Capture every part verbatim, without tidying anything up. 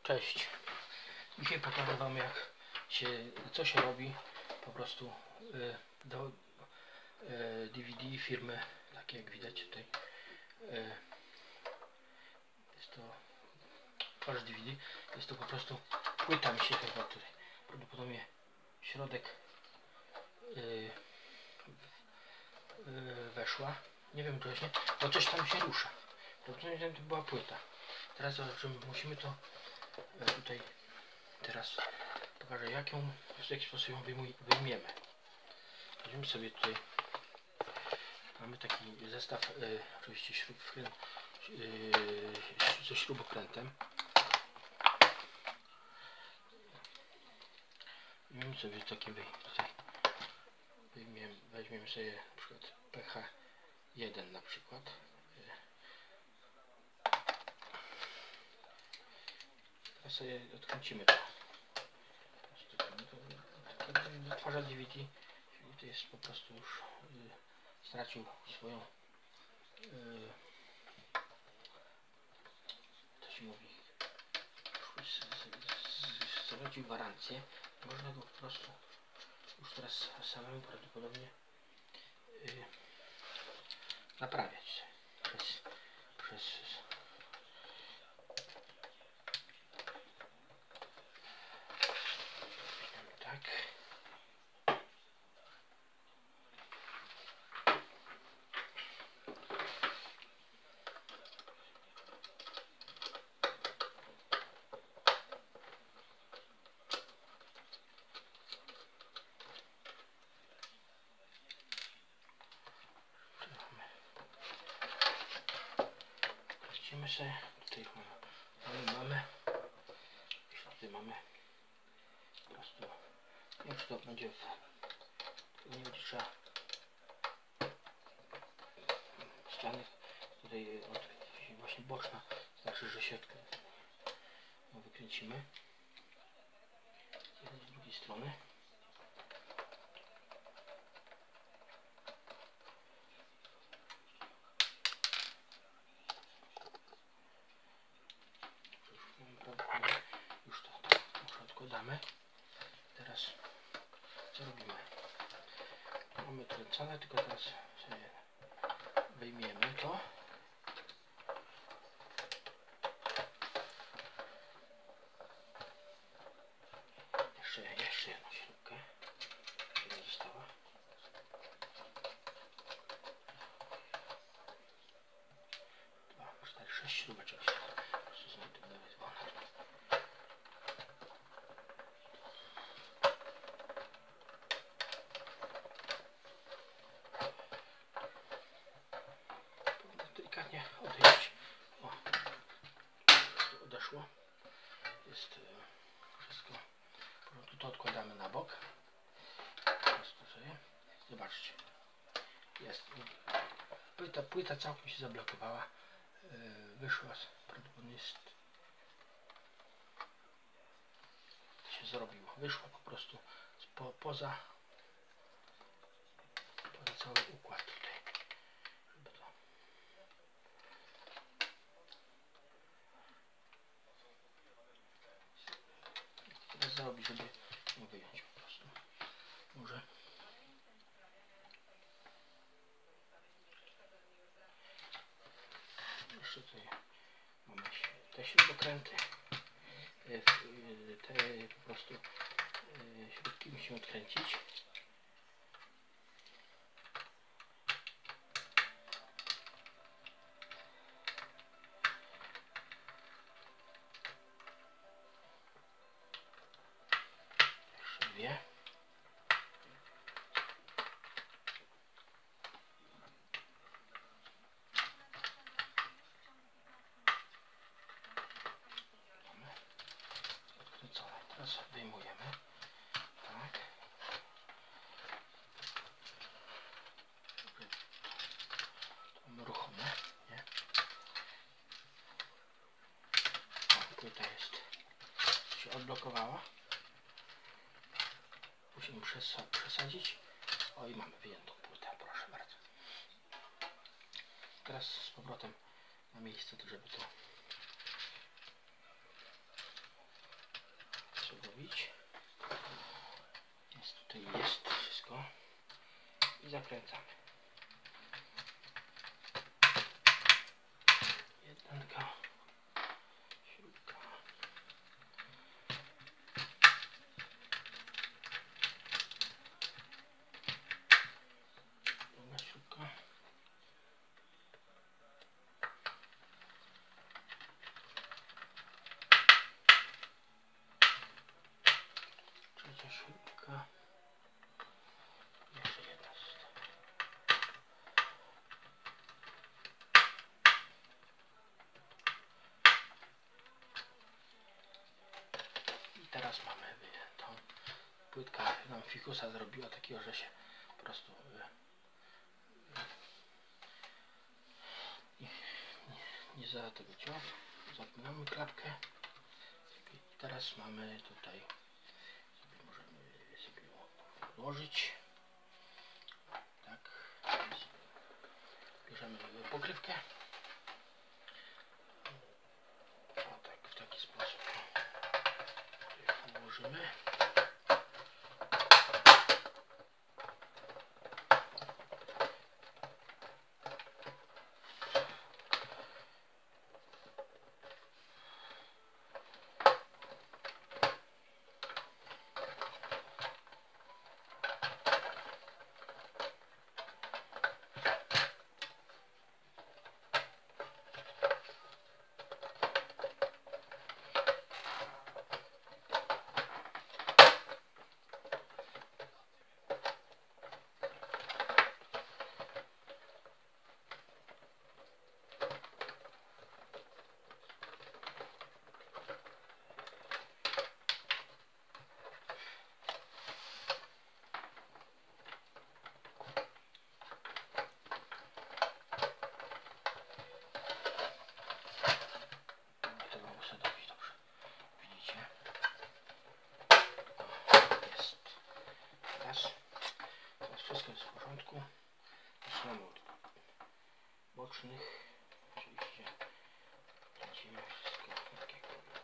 Cześć. Dzisiaj pokażę Wam, jak się, co się robi po prostu y, do y, D V D firmy, takie jak widać tutaj. Y, jest to twarz D V D. Jest to po prostu płyta mi się chyba tutaj prawdopodobnie środek y, y, weszła. Nie wiem właśnie, bo coś tam się rusza. Prawdopodobnie to była płyta. Teraz zobaczymy, musimy to y, tutaj teraz pokażę, jak ją, w jaki sposób ją wyjmuj, wyjmiemy. Weźmiemy sobie tutaj, mamy taki zestaw, y, oczywiście śrub, y, ze śrubokrętem. Weźmiemy sobie taki, wy, tutaj wyjmiemy, weźmiemy sobie na przykład P H jeden na przykład. Teraz sobie odkręcimy to. Odtwarzacz D V D to jest po prostu już y, stracił swoją y, to się mówi stracił gwarancję. Można go po prostu już teraz samemu prawdopodobnie y, naprawiać przez, przez tak. Kręcimy sobie, tutaj mamy, mamy, tutaj mamy po prostu, nie wiem, czy to będzie w, nie będzie trzeba ściany, tutaj od, właśnie boczna, znaczy, że siatkę no, wykręcimy z drugiej strony. Już to tak odkładamy. Teraz co robimy? Mamy kręcone, tylko teraz sobie wyjmiemy to. Jeszcze, jeszcze jedną śrubkę. Jedna została. Dwa, cztery, sześć śrubeczek. Delikatnie odejść. O, to odeszło. Jest e, wszystko. To odkładamy na bok. Teraz to sobie. Zobaczcie. Jest. Płyta, płyta całkiem się zablokowała. E, wyszła. Prawdopodobnie jest. To się zrobiło. Wyszła po prostu po, poza, poza cały układ tutaj. Żeby to. Teraz zrobić, żeby ją wyjąć po prostu. Może. Jeszcze tutaj mamy te śrubokręty. Te po prostu śrubki musimy odkręcić. Jeszcze dwie. Teraz wyjmujemy. Tak. To mamy ruchome, nie? O, płyta jest. Się odblokowała. Musimy przesadzić. O, i mamy wyjętą płytę, proszę bardzo. Teraz z powrotem na miejsce, żeby to ustawić. Więc tutaj jest wszystko. I zakręcamy. Jedynka. Śrubka. Druga śrubka. Trzecia śrubka. Jeszcze jedna została. I teraz mamy tą płytka nam fikusa zrobiła takiego, że się po prostu nie, nie, nie za tego ciąg. Zapinamy klapkę. I teraz mamy tutaj, sobie możemy sobie ułożyć. Tak. Bierzemy pokrywkę. O tak, w taki sposób ułożymy. Wszystko jest w porządku. Zaczynamy od bocznych. Oczywiście kręcimy wszystko tak jak było.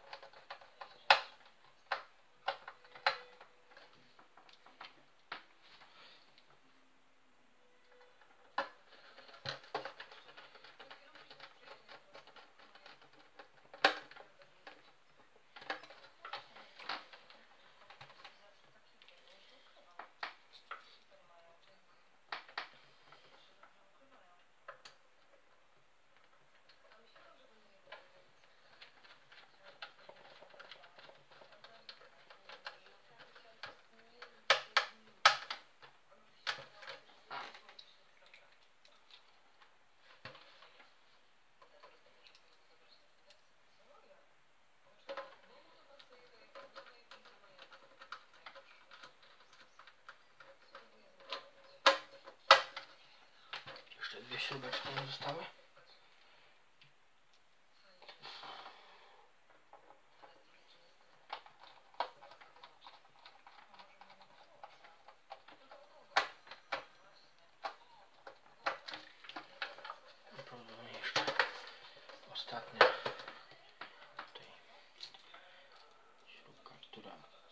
Jeszcze dwie śrubeczki nam zostały. I prawdopodobnie jeszcze ostatnia tutaj śrubka, która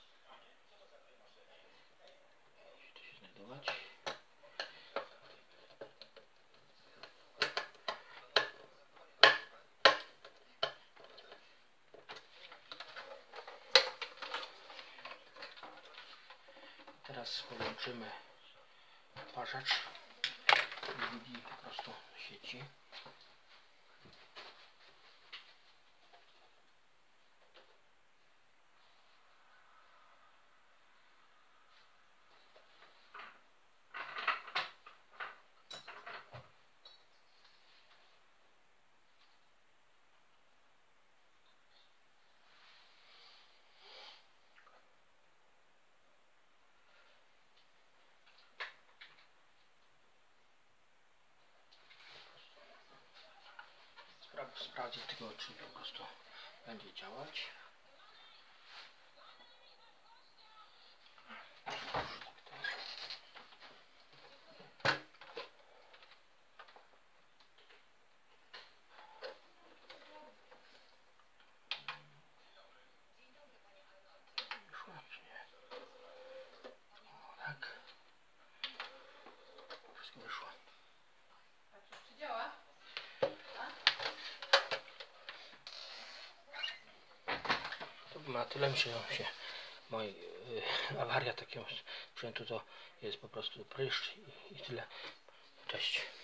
musi tu się znajdować. Teraz podłączymy odtwarzacz D V D po prostu do sieci. Sprawdzić tego, czy po prostu będzie działać. Tak. Wszystko wyszło. Czy działa? To na tyle myślę, że się moi yy, awaria takiego sprzętu to jest po prostu pryszcz i, i tyle. Cześć.